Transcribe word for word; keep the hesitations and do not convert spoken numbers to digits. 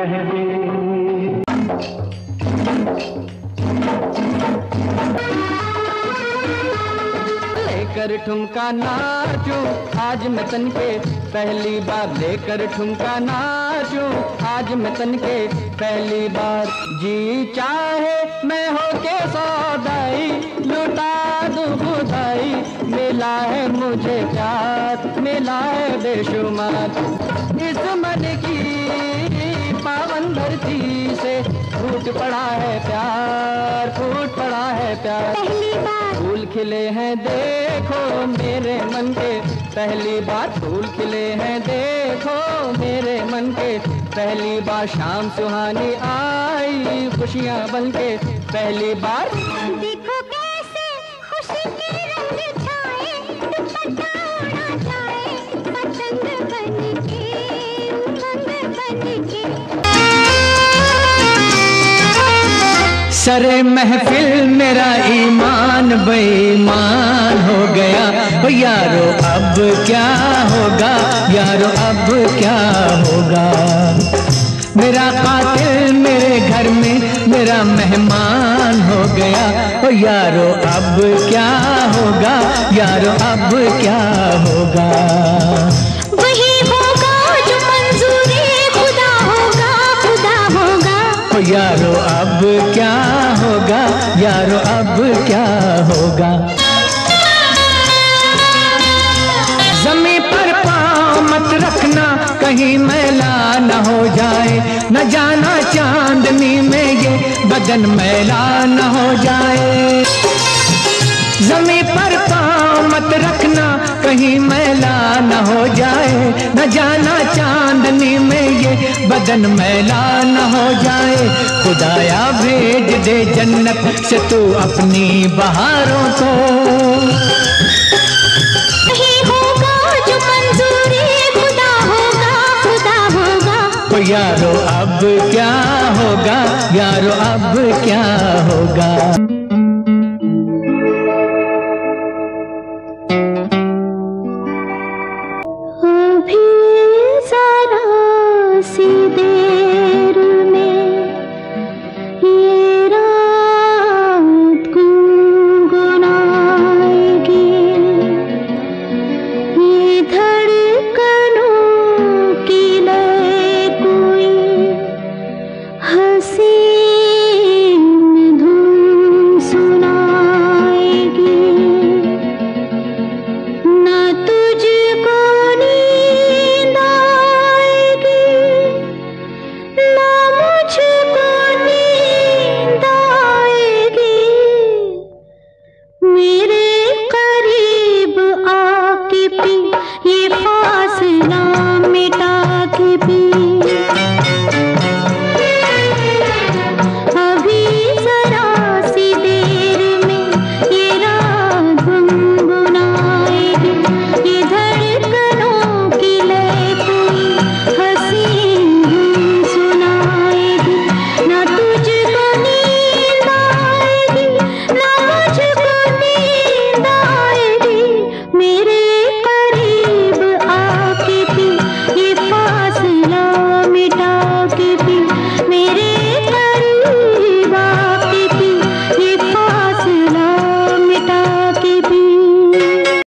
कह दे। लेकर ठुमका नाचूं आज मैं तन के पहली बार, लेकर ठुमका नाचूं आज मैं तन के पहली बार। जी चाहे मैं हो के सौदाई लुटा दूं खुदाई, मिला है मुझे प्यार मिला है बेशुमार। इस मन की पावन धरती से फूट पड़ा है प्यार, फूट पड़ा है प्यार। पहली बार फूल खिले हैं देखो मेरे मन के पहली बार, फूल खिले हैं देखो मेरे मन के पहली बार। शाम सुहानी आई खुशियाँ बन के पहली बार। देखो कैसे खुशी के रंग छाए, दुपट्टा उड़ा जाए पतंग बन के, उमंग बन के। सरे महफिल मेरा ईमान बेईमान हो गया, ओ यारो अब क्या होगा, यारो अब क्या होगा। मेरा कातिल मेरे घर में मेरा मेहमान हो गया, ओ यारो अब क्या होगा, यारो अब क्या होगा। वही होगा जो मंजूरी खुदा होगा, खुदा होगा। ओ यारो अब क्या होगा, यारो अब क्या होगा। जमीन पर पाँव मत रखना कहीं मैला न हो जाए, न जाना चांदनी में ये बदन मैला न हो जाए। जमीन पर पाँव मत रखना कहीं मैला न हो जाए, न जाना चांदनी में ये बदन मैला न हो जाए। खुदाया भेज दे जन्नत से तू अपनी बहारों को। वही होगा जो मंजूरी खुदा होगा, खुदा होगा। ओ यारो अब क्या होगा, यारो अब क्या होगा।